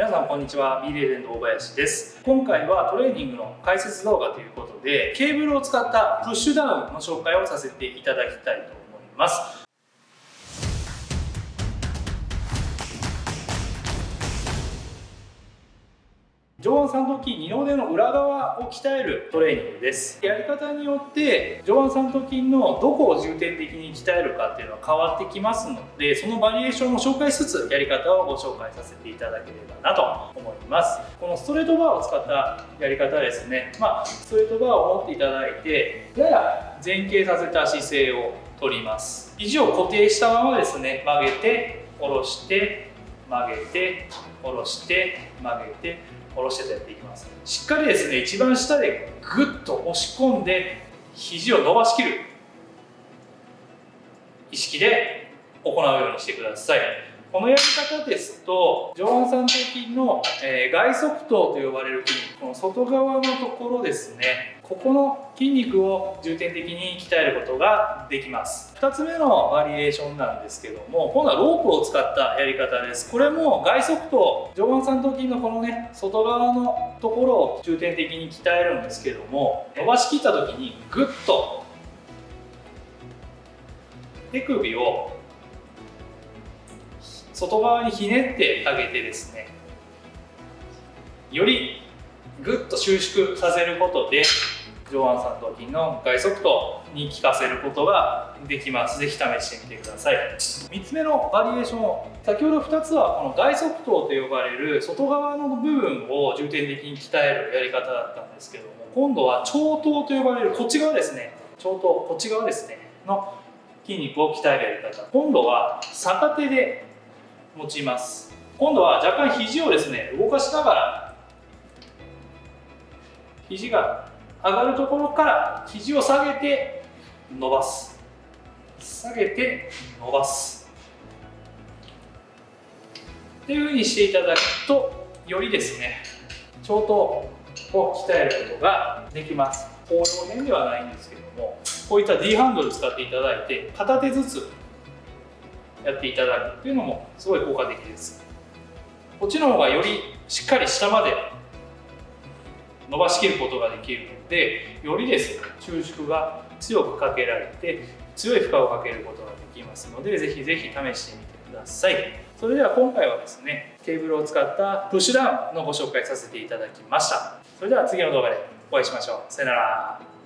皆さんこんにちは、B レジェンド大林です。今回はトレーニングの解説動画ということで、ケーブルを使ったプッシュダウンの紹介をさせていただきたいと思います。上腕三頭筋、二の腕の裏側を鍛えるトレーニングです。やり方によって上腕三頭筋のどこを重点的に鍛えるかっていうのは変わってきますので、そのバリエーションを紹介しつつやり方をご紹介させていただければなと思います。このストレートバーを使ったやり方ですね、ストレートバーを持っていただいて、やや前傾させた姿勢をとります。肘を固定したままですね、曲げて下ろして曲げて下ろして曲げて下ろしてとやっていきます。しっかりですね、一番下でグッと押し込んで肘を伸ばしきる意識で行うようにしてください。このやり方ですと上腕三頭筋の、外側頭と呼ばれる筋肉、この外側のところですね、ここの筋肉を重点的に鍛えることができます。2つ目のバリエーションなんですけども、今度はロープを使ったやり方です。これも外側頭、上腕三頭筋のこのね、外側のところを重点的に鍛えるんですけども、伸ばしきった時にグッと手首を外側にひねってあげてですね、よりグッと収縮させることで上腕三頭筋の外側頭に効かせることができます。ぜひ試してみてください。3つ目のバリエーション、先ほど2つはこの外側頭と呼ばれる外側の部分を重点的に鍛えるやり方だったんですけども、今度は長頭と呼ばれるこっち側ですね、長頭こっち側ですねの筋肉を鍛えるやり方、今度は逆手で持ちます。今度は若干肘をですね動かしながら、肘が上がるところから肘を下げて伸ばす、下げて伸ばすっていう風にしていただくと、よりですね長頭を鍛えることができます。応用編ではないんですけども、こういった D ハンドル使っていただいて片手ずつやっていただくっていうのもすごい効果的です。こっちの方がよりしっかり下まで伸ばしきることができるので、よりですね収縮が強くかけられて強い負荷をかけることができますので、ぜひぜひ試してみてください。それでは今回はですねケーブルを使ったプッシュダウンのご紹介させていただきました。それでは次の動画でお会いしましょう。さよなら。